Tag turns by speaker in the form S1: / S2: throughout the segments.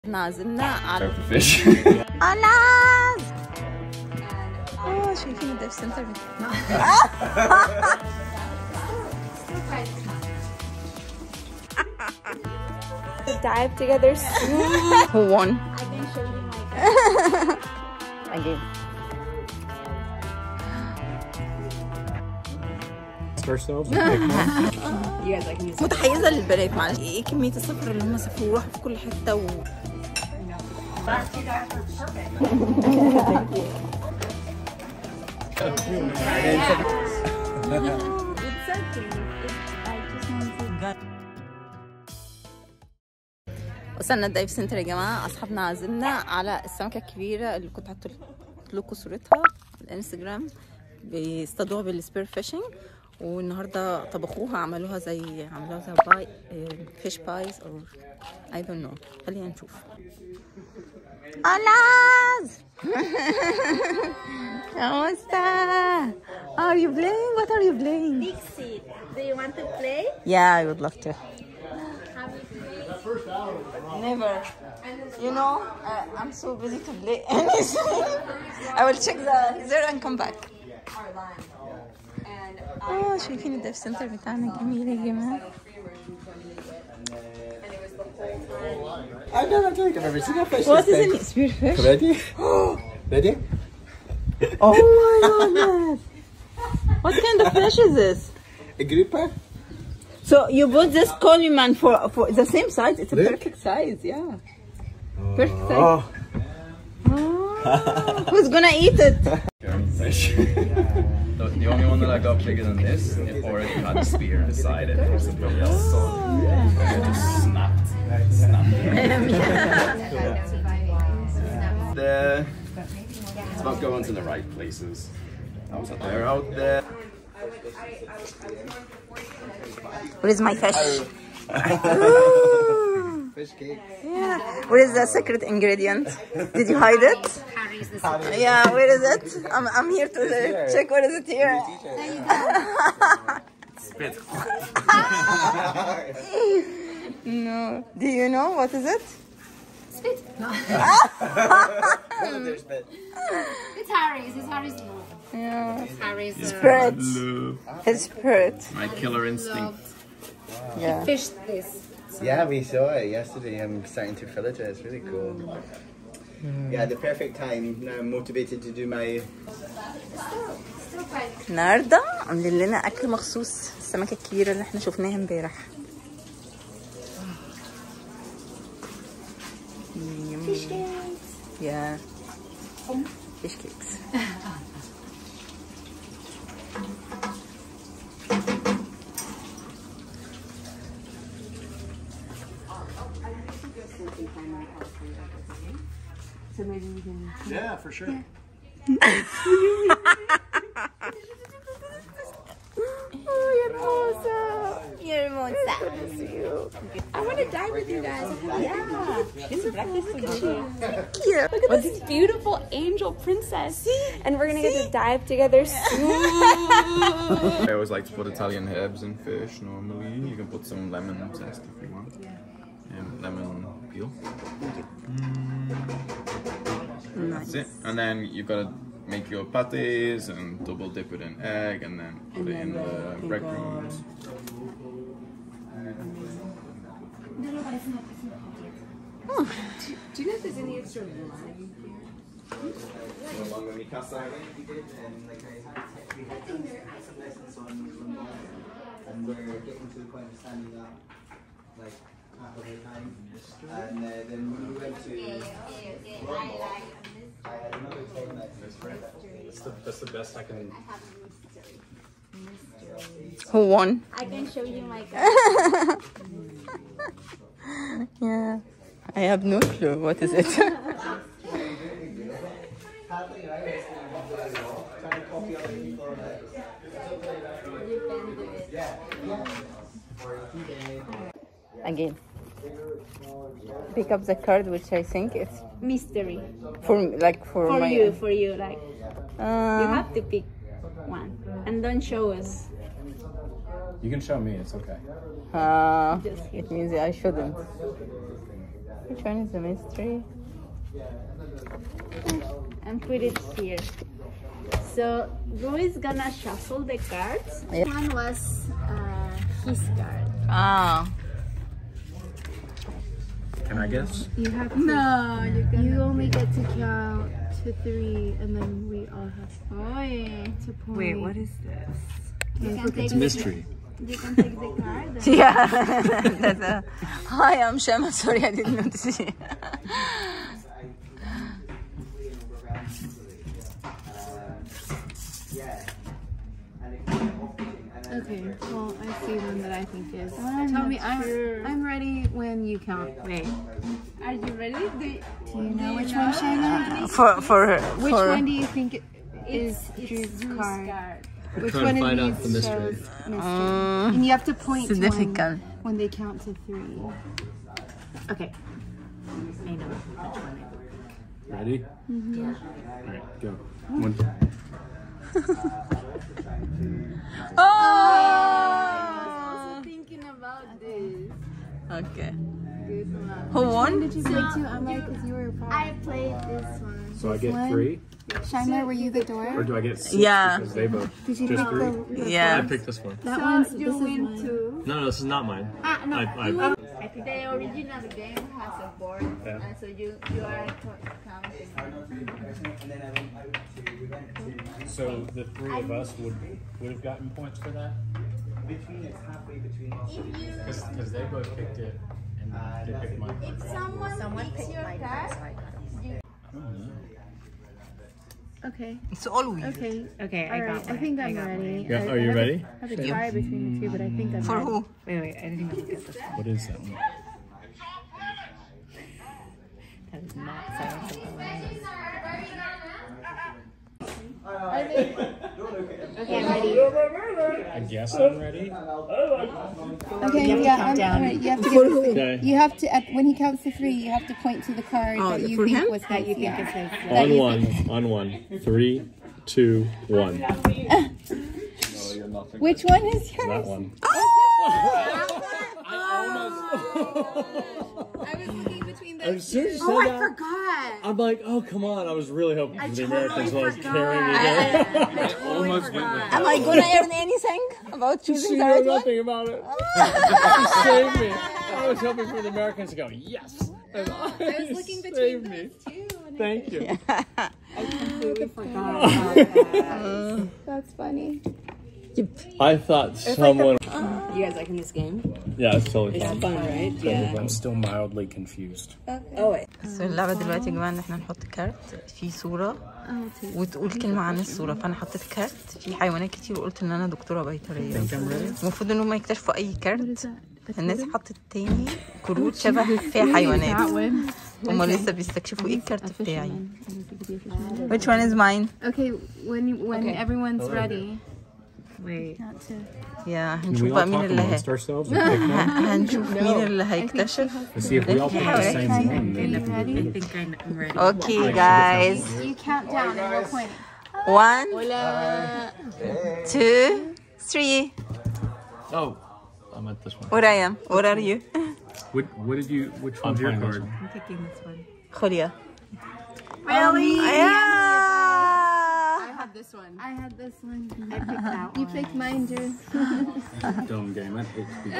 S1: نازلنا على
S2: fish.
S1: ألاز. شايفين الدايف سنتر بتاعنا. Dive together soon. Who won? I can show you my again. متحيزة للبنات معلش. ايه كمية السفر اللي هم سافروا وراحوا في كل حتة و وصلنا الدايف سنتر يا جماعة. أصحابنا عازمنا على السمكة الكبيرة اللي كنت حاطة لكم صورتها على الانستجرام، بيصطادوها بالسبير فيشنج، والنهارده طبخوها عملوها زي باي فيش بايز او I don't know. خلينا نشوف. ألاز. ¿Cómo está? Are you playing? What are you playing?
S3: Dixie, do you want to play?
S1: Yeah, I would love to. Never. You know, I'm so busy to play anything. I will check the there and come back. شايفين الدايف سنتر بتاعنا جميل يا جماعة.
S2: I've never taken every single fish.
S1: What is it? Spearfish?
S2: Ready? Ready?
S1: Oh my goodness! What kind of fish is this?
S2: A grouper?
S1: So you put this Coleman for the same size? It's a
S2: Look.
S1: perfect size, yeah. Perfect size. Oh. Who's gonna eat it?
S2: Fish. The only one that I got bigger than this, it already had a spear inside it. Somebody else saw it. And it just snapped. It's about going to the right places. They're out there.
S1: What is my fish?
S2: Fish cake.
S1: Yeah. What is the secret ingredient? Did you hide it? Yeah, where is it? I'm here to check what is it here.
S2: Spit.
S1: No. Do you know what is it?
S3: Spit. No. It's Harry's. It's Harry's.
S1: Yeah.
S3: It's Harry's.
S1: Spirit. His spirit.
S2: My killer instinct.
S1: Yeah.
S3: Fished this.
S4: Yeah, we saw it yesterday. I'm starting to fillet it. It's really cool. Yeah, the perfect time. Now I'm motivated to do my...
S1: النهارده عاملين لنا اكل مخصوص، السمكه الكبيره اللي احنا شفناها امبارح.
S3: Fish cakes.
S1: Yeah. Fish cakes. So maybe we can.
S2: Yeah, for sure.
S1: Oh, you're hermosa. You're hermosa.
S3: I want to dive with you guys.
S1: Yeah. This is breakfast for you.
S3: Look at this beautiful angel princess. And we're going to get to dive together soon.
S2: I always like to put Italian herbs in fish normally. You can put some lemon zest if you want. Lemon peel. That's it. And then you've got to make your pates and double dip it in egg and then put it in the breadcrumbs.
S3: Do you know if there's any extra lime here?
S4: No longer me cast iron we did, and like we had some lessons on and we're getting to the point of standing up like half of the time. And then when we went to I had another time
S5: That's the best I can.
S1: Who won?
S3: I can show you my
S1: Yeah. I have no clue. What is it? Again. Pick up the card, which I think it's
S3: mystery.
S1: for my.
S3: For you, like you have to pick one and don't show us.
S5: You can show me. It's okay.
S1: It means I shouldn't. Which one is the mystery?
S6: And put it here. So Roy is gonna shuffle the cards.
S1: Yeah.
S6: One was his card.
S1: Ah.
S5: Can I guess?
S3: You have to.
S6: No,
S3: You only get to count to 3, and then we all have to point.
S1: Wait, what is this?
S6: you can take
S5: It's a mystery.
S6: You can take the card.
S1: Yeah. That's a... Hi, I'm Shema. Sorry, I didn't notice you.
S3: Okay. Well, I see one that I think is. Tell me, I'm ready when you count. Wait.
S6: Are you ready?
S3: Do you know which one, Shayna? Which one do you think is Drew's card? Which
S5: trying
S3: one
S5: to
S3: of
S5: find out
S3: these
S5: the mystery.
S3: shows mystery? And you have to point to
S1: Significant.
S3: when they count to 3. Okay.
S1: I know which one.
S5: Ready? Alright, go. 1.
S1: Oh!
S3: Thinking about this.
S1: Okay.
S3: Good one.
S1: Who won?
S3: Did you play too, Emma? Because you were a part.
S6: I played this one.
S5: So I get
S3: one?
S5: 3?
S3: Shayna, were you the door?
S5: Or do I get 6?
S1: Yeah.
S5: Because they both.
S3: Did you
S5: Just
S3: pick
S5: 3?
S3: the
S1: Yeah.
S5: I picked this one.
S3: That
S6: So
S3: one's
S6: you
S3: this is
S6: win
S3: mine.
S6: 2.
S5: No, this is not mine.
S6: No,
S5: I
S6: the original game has a board,
S5: Yeah.
S6: and so you are counting.
S5: So the 3 of us would have gotten points for that?
S4: Between, it's halfway between.
S5: Because they both picked it and they picked mine.
S6: If someone picks your card,
S3: Okay.
S1: It's all we.
S3: Okay.
S7: Okay,
S3: All right. I think I'm ready.
S5: Yeah, are you ready?
S3: I have to try between the 2, but I think I'm
S1: For
S3: ready.
S1: who?
S7: Wait, I didn't even look at this.
S5: What is that one?
S7: That is not Silence of the Lambs.
S3: Okay, I'm ready.
S5: I guess I'm ready.
S3: Okay, yeah, I'm ready. You have to give us
S5: Okay.
S3: You have to when he counts to 3, you have to point to the card that you
S1: for
S3: think
S1: him?
S3: was his. Yeah.
S5: On one. 3, 2, 1.
S3: Which one is yours?
S5: That one.
S3: I was looking between
S5: I'm
S3: those.
S5: serious.
S3: Oh, I forgot.
S5: I'm like, oh, come on. I was really hoping for the Americans while I was carrying it there.
S3: I almost forgot.
S1: Am I gonna earn anything about choosing
S5: She
S1: the
S5: knew
S1: right one?
S5: nothing about it. She saved me. I was hoping for the Americans to go, yes. And
S3: I was looking between
S5: saved me.
S3: those 2. And
S5: Thank you.
S3: I completely forgot about that. That's funny.
S5: I thought someone.
S7: You guys liking this game?
S5: Yeah, it's totally
S7: It's
S5: fun.
S7: fun, right? Yeah.
S5: I'm still mildly confused.
S7: Oh, wait.
S1: بس اللعبة دلوقتي يا جماعة ان احنا نحط كارت في صورة وتقول كلمة عن الصورة، فانا حطيت كارت في حيوانات كتير وقلت ان انا دكتورة بيطرية. المفروض ان هم يكتشفوا اي كارت. الناس حطت تاني كروت شبه فيها حيوانات. هم لسه بيستكشفوا ايه الكارت بتاعي. Which one is mine?
S3: Okay, when everyone's ready.
S7: Wait.
S1: يا
S5: Can we
S1: هنشوف
S5: all
S1: بقى مين
S5: talk
S1: اللي
S5: amongst ourselves and pick them?
S1: هنشوف مين اللي هيكتشف.
S5: Let's see if we all pick the same one. Then we can do
S7: I
S5: it.
S7: think I'm ready.
S1: Okay guys.
S3: You count down and we'll point.
S1: 1 2 3.
S5: Oh, I'm at this one.
S1: What I am? What are you?
S5: What did you? Which one's your card?
S7: I'm picking this one.
S1: Julia.
S3: Really?
S1: Yeah.
S3: I had this one. I had this one. I picked that one. You picked mine, Drew.
S5: Dumb game. I hate to be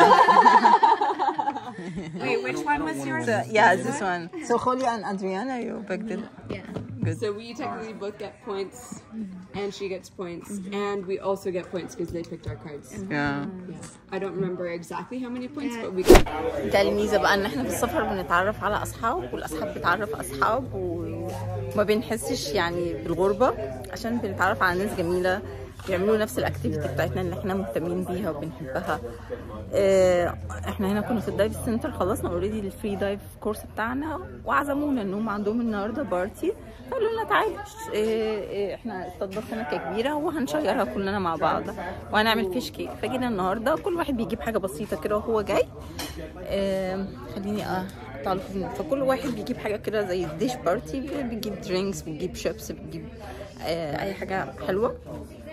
S7: Wait, which one was yours?
S1: So, yeah, this one. So Julia and Adriana, you picked it.
S8: So we technically both get points, and she gets points, and we also get points because they picked our cards.
S1: Yeah.
S8: I don't remember exactly how many points, but we got.
S1: ده الميزة بقى ان احنا في السفر بنتعرف على اصحاب والاصحاب بتعرف اصحاب وما بنحسش يعني بالغربة عشان بنتعرف على ناس جميلة بيعملوا نفس الاكتيفيتي بتاعتنا اللي احنا مهتمين بيها وبنحبها. احنا هنا كنا في الدايف سنتر، خلصنا اوريدي الفري دايف كورس بتاعنا وعزمونا ان هم عندهم النهارده بارتي، قالوا لنا تعالوا احنا اصطادنا سمكه كبيره وهنشيرها كلنا مع بعض وهنعمل فيش كيك. فجينا النهارده كل واحد بيجيب حاجه بسيطه كده وهو جاي. خليني فكل واحد بيجيب حاجه كده زي الديش بارتي، بيجيب درينكس، بيجيب شيبس، بيجيب اي حاجه حلوه.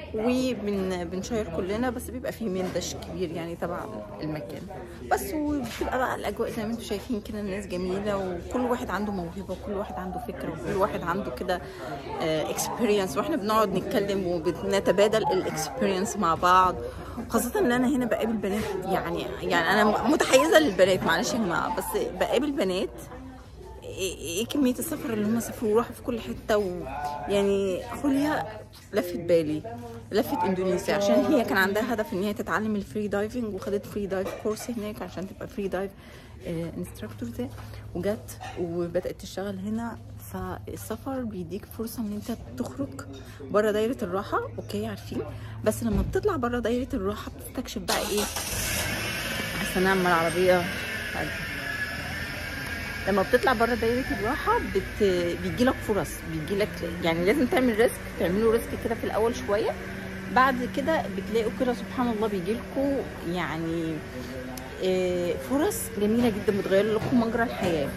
S1: وبنشير كلنا، بس بيبقى فيه مندش كبير يعني تبع المكان بس. وبتبقى بقى الاجواء زي ما انتم شايفين كده، الناس جميله وكل واحد عنده موهبه وكل واحد عنده فكره وكل واحد عنده كده اكسبيرينس، واحنا بنقعد نتكلم وبنتبادل الاكسبيرينس مع بعض. خاصه ان انا هنا بقابل بنات، يعني انا متحيزه للبنات معلش يا جماعه، بس بقابل بنات ايه كميه السفر اللي هم سافروا وراحوا في كل حته. ويعني خوليا لفت بالي، لفت اندونيسيا عشان هي كان عندها هدف ان هي تتعلم الفري دايفنج، وخدت فري دايف كورس هناك عشان تبقى فري دايف انستراكتور ده، وجت وبدات تشتغل هنا. فالسفر بيديك فرصه ان انت تخرج بره دايره الراحه، اوكي عارفين، بس لما بتطلع بره دايره الراحه بتستكشف بقى ايه. احسن اعمل العربيه حاجه. لما بتطلع بره دايره الراحه بيجيلك فرص، بيجيلك يعني لازم تعمل ريسك، تعملوا ريسك كده في الاول شويه، بعد كده بتلاقوا كده سبحان الله بيجيلكوا يعني فرص جميله جدا بتغير لكم مجرى الحياه.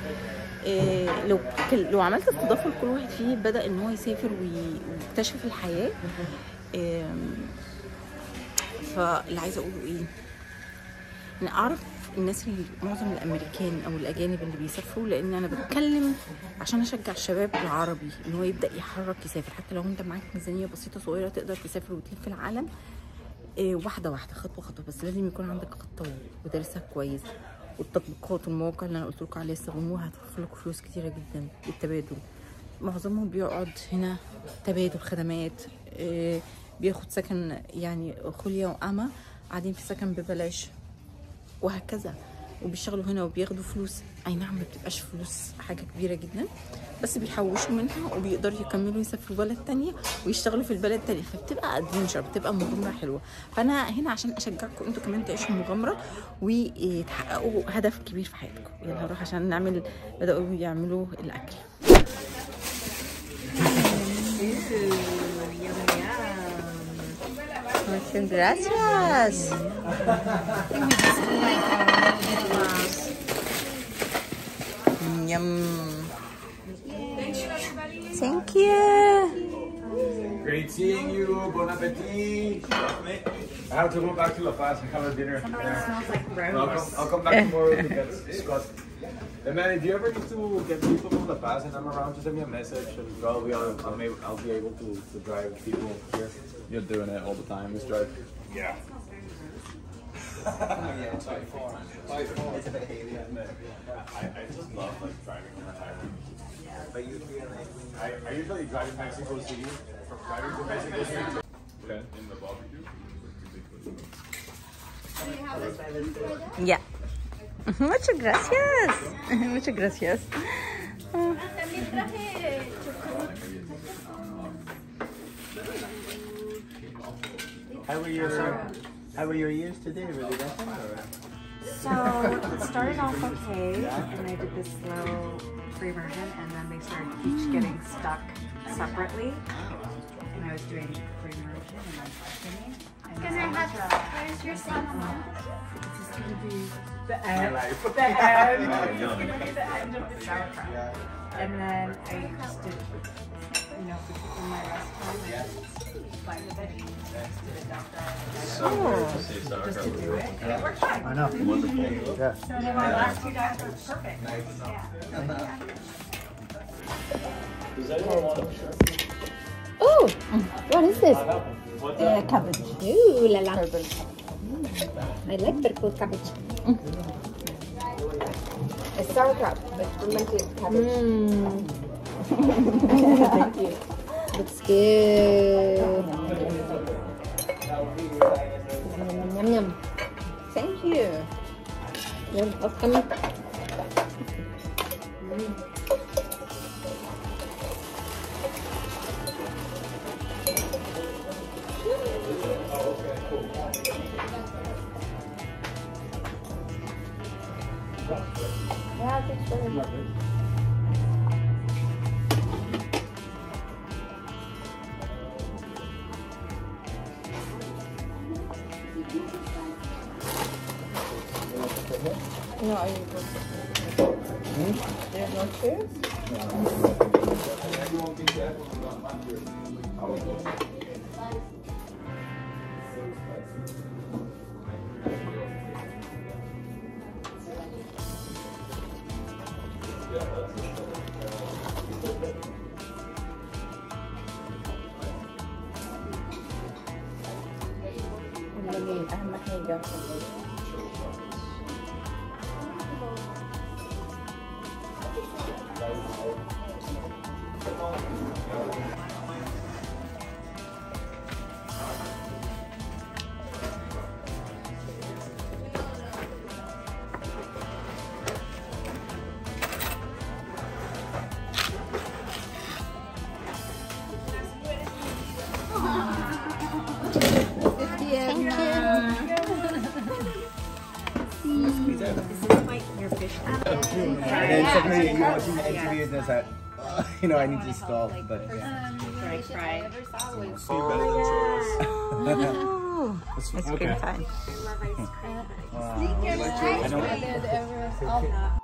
S1: لو عملت استضافه لكل واحد فيه بدا ان هو يسافر ويكتشف الحياه. فاللي عايزه اقوله ايه، انا اعرف الناس اللي معظم الامريكان او الاجانب اللي بيسافروا، لان انا بتكلم عشان اشجع الشباب العربي ان هو يبدا يحرك يسافر. حتى لو انت معاك ميزانيه بسيطه صغيره تقدر تسافر وتلف العالم واحده واحده، خطوه خطوه، بس لازم يكون عندك خطه ودارسها كويس. والتطبيقات والمواقع اللي انا قلت لكم عليها استخدموها، هتوفر لكم فلوس كتيره جدا بالتبادل. معظمهم بيقعد هنا تبادل خدمات، بياخد سكن، يعني خوليا وأما قاعدين في سكن ببلاش وهكذا، وبيشتغلوا هنا وبياخدوا فلوس. اي نعم ما بتبقاش فلوس حاجه كبيره جدا، بس بيحوشوا منها وبيقدروا يكملوا يسافروا بلد تانية ويشتغلوا في البلد تانية، فبتبقى ادفنشر، بتبقى مغامره حلوه. فانا هنا عشان اشجعكم انتوا كمان تعيشوا مغامره وتحققوا هدف كبير في حياتكم. يلا نروح عشان نعمل، بداوا يعملوا الاكل. Muchas gracias. Yum. Thank you.
S9: Great seeing you. Bon appetit. I have to go back to La Paz and have a dinner. I'll come back tomorrow to get Scott. And man, if you ever need to get people from La Paz and I'm around, just send me a message and I'll be able to drive people here.
S2: You're doing it all the time, this drive.
S9: Yeah.
S4: It's a bit heavy, isn't it?
S9: I just love like driving in Thailand. But you feel like I usually drive in Mexico City. From driving to Mexico City.
S2: Okay. In the barbecue?
S1: Yeah. Muchas gracias. Muchas gracias.
S4: How were your years today? Were they different or?
S7: So it started off okay, and I did this slow free version, and then they started each getting stuck separately, and I was doing free version and then skinny.
S3: Can I have, where's your salmon?
S7: This is going to be the end. The end. It's going to be the end of the sauerkraut. And then I just did, you know, in my restaurant, like the veggies, just did it down there.
S2: So weird to see
S7: Just to
S2: sauerkraut.
S7: do it. And it worked fine.
S4: I know.
S2: Wonderful.
S4: Yeah.
S7: So then my last 2 guys were perfect. Yeah.
S6: Oh, what is this?
S1: Cabbage.
S6: Ooh la la. I like purple cabbage.
S8: It's sauerkraut, but fermented cabbage.
S6: Thank you. Looks good. Yum yum.
S1: Thank you.
S6: You're welcome.
S1: Yeah, it's very good. No, are you There's no chairs? go.
S4: And then secondly, you're watching the interview and there's that, you know, I need to stop, but yeah.
S1: It's cream time.
S4: I know.